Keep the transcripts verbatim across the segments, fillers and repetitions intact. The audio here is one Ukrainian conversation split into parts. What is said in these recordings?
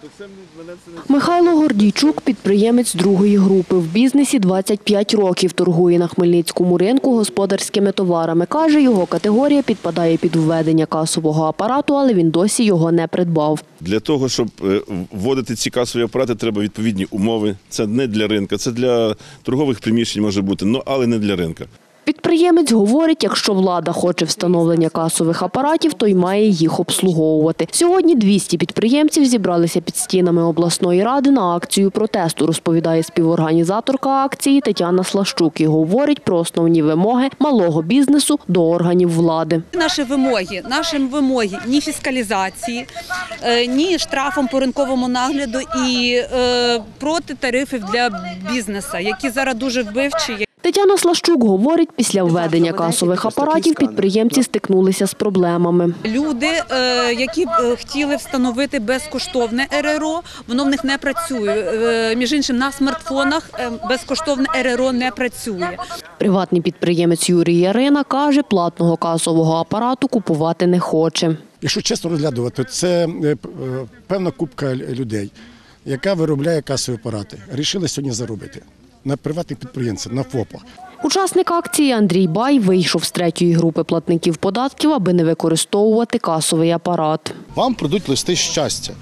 Михайло Гордійчук – підприємець другої групи. В бізнесі двадцять п'ять років. Торгує на Хмельницькому ринку господарськими товарами. Каже, його категорія підпадає під введення касового апарату, але він досі його не придбав. Для того, щоб вводити ці касові апарати, треба відповідні умови. Це не для ринку, це для торгових приміщень може бути, але не для ринку. Підприємець говорить, якщо влада хоче встановлення касових апаратів, то й має їх обслуговувати. Сьогодні двісті підприємців зібралися під стінами обласної ради на акцію протесту, розповідає співорганізаторка акції Тетяна Слащук і говорить про основні вимоги малого бізнесу до органів влади. Наші вимоги, наші вимоги ні фіскалізації, ні штрафом по ринковому нагляду і проти тарифів для бізнесу, які зараз дуже вбивчі. Тетяна Слащук говорить, після введення касових апаратів підприємці стикнулися з проблемами. Люди, які хотіли встановити безкоштовне ер ер о, воно в них не працює. Між іншим, на смартфонах безкоштовне ер ер о не працює. Приватний підприємець Юрій Ярина каже, платного касового апарату купувати не хоче. Якщо чесно розглядувати, це певна купка людей, яка виробляє касові апарати. Рішили сьогодні заробити. На приватних підприємців, на ФОПах. Учасник акції Андрій Бай вийшов з третьої групи платників податків, аби не використовувати касовий апарат. Вам прийдуть листи щастя,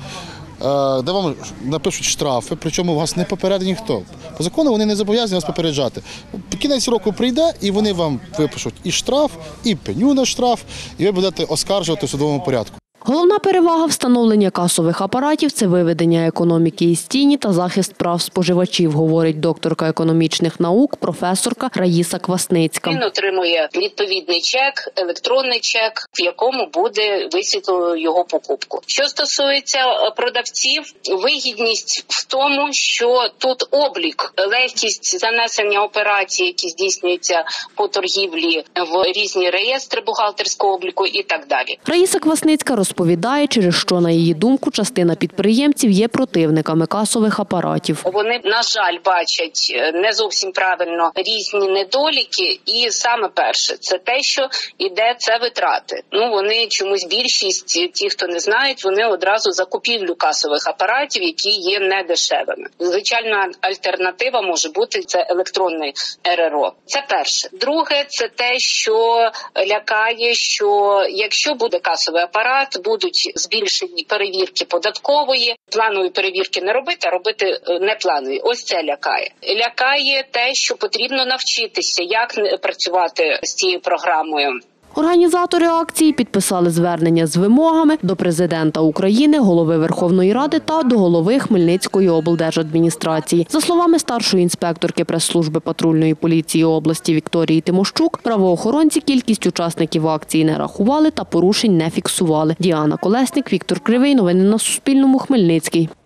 де вам напишуть штрафи, причому вас не попередить ніхто. По закону вони не зобов'язані вас попереджати. Кінець року прийде і вони вам випишуть і штраф, і пеню на штраф, і ви будете оскаржувати в судовому порядку. Головна перевага встановлення касових апаратів – це виведення економіки із тіні та захист прав споживачів, говорить докторка економічних наук, професорка Раїса Квасницька. Він отримує відповідний чек, електронний чек, в якому буде висвітлено його покупку. Що стосується продавців, вигідність в тому, що тут облік, легкість занесення операцій, які здійснюються по торгівлі в різні реєстри бухгалтерського обліку і так далі. Раїса Квасницька розповідає, через що, на її думку, частина підприємців є противниками касових апаратів. Вони, на жаль, бачать не зовсім правильно різні недоліки. І саме перше, це те, що йде це витрати. Ну, вони чомусь більшість, ті, хто не знають, вони одразу закупівлю касових апаратів, які є недешевими. Звичайна альтернатива може бути це електронний ер ер о. Це перше. Друге, це те, що лякає, що якщо буде касовий апарат, будуть збільшені перевірки податкової, планової перевірки не робити, а робити непланові. Ось це лякає. Лякає те, що потрібно навчитися, як працювати з цією програмою. Організатори акції підписали звернення з вимогами до президента України, голови Верховної Ради та до голови Хмельницької облдержадміністрації. За словами старшої інспекторки прес-служби патрульної поліції області Вікторії Тимощук, правоохоронці кількість учасників акції не рахували та порушень не фіксували. Діана Колесник, Віктор Кривий. Новини на Суспільному. Хмельницький.